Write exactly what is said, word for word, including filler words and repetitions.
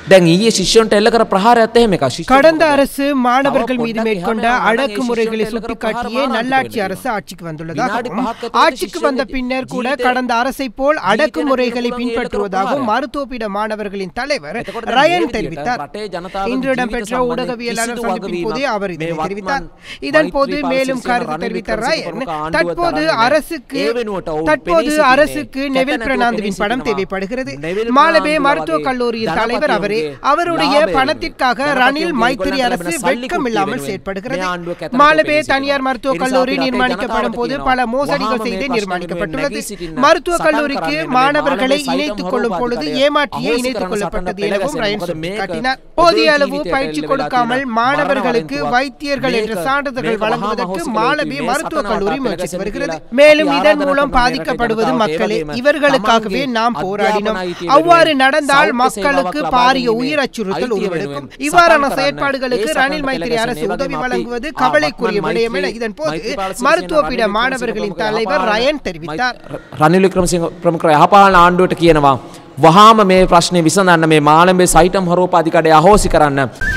දැන් ඊයේ ශිෂ්‍යයන්ට එල්ල කර ප්‍රහාරයත් එහෙම එකක්. கடந்த அரசு மாணவர்கள் மீது மேற்கொண்ட அடக்குமுறைகளை சுட்டிக்காட்டியே நல்லாட்சி அரசு ஆட்சிக்கு வந்துள்ளதாகவும் ஆட்சிக்கு வந்த பின்னர் கூட கடந்த அரசை போல் அடக்குமுறைகளை பின்பற்றுவதாகவும் மருத்துவபீட மாணவர்களின் தலைவர் ரயன் தெரிவித்தார். இன்று இடம்பெற்ற ஊடகவியலாளர் சந்திப்பின் போதே அவர் இதனை தெரிவித்தார். இதன் போது மேலும் கருத்து தெரிவித்த ரயன் தற்போது அரசுக்கு தற்போது அரசுக்கு நெவில் பிரணாந்துவின் படம் தேவைப்படுகிறது. மாலபே மருத்துவக் கல்லூரியின் தலைவர் அவரே. அவருடைய பணத்திற்காக ரணில் மைத்திரி அரசு வெட்கம் இல்லாமல் செயற்படுகிறது. மாலபே தனியார் மருத்துவக் கல்லூரி நிர்மாணிக்கப்படும் போது பல மோசடிகள் செய்து நிர்மாணிக்கப்பட்டுள்ளது. மருத்துவக் கல்லூரிக்கு மாணவர்களை இணைத்துக் கொள்ளும் பொழுது ஏமாற்றியே இணைத்துக் கொள்ளப்பட்டது எனவும் ரயன் சுட்டிக்காட்டினார். போதிய அளவு பயிற்சி கொடுக்காமல் மாணவர்களுக்கு வைத்தியர்கள் என்ற சான்றிதழ்கள் வழங்குவதற்கு மாலபே மருத்துவக் கல்லூரி முயற்சித்து வருகிறது. மேலும் இதன் மூலம் பாதிக்கப்படுவது மக்களே. இவர்களுக்காகவே நாம் போராடினோம். அவ்வாறு நடந்தால் மக்களுக்கு பாரிய உயிர் அச்சுறுத்தல் உருவெடுக்கும். இவ்வாறான செயற்பாடுகளுக்கு ரணில் மைத்திரி அரசு உதவி வழங்குவது கவலைக்குரிய விடயம் என இதன் போது மருத்துவபீட மாணவர்களின் தலைவர் ரயன் தெரிவித்தார். රනිල් වික්‍රමසිංහ ප්‍රමුඛ යහපාලන ආණ්ඩුවට කියනවා වහාම මේ ප්‍රශ්නේ විසඳන්න මේ මාළඹේ සයිටම් හරෝප අධිකඩය අහෝසි කරන්න.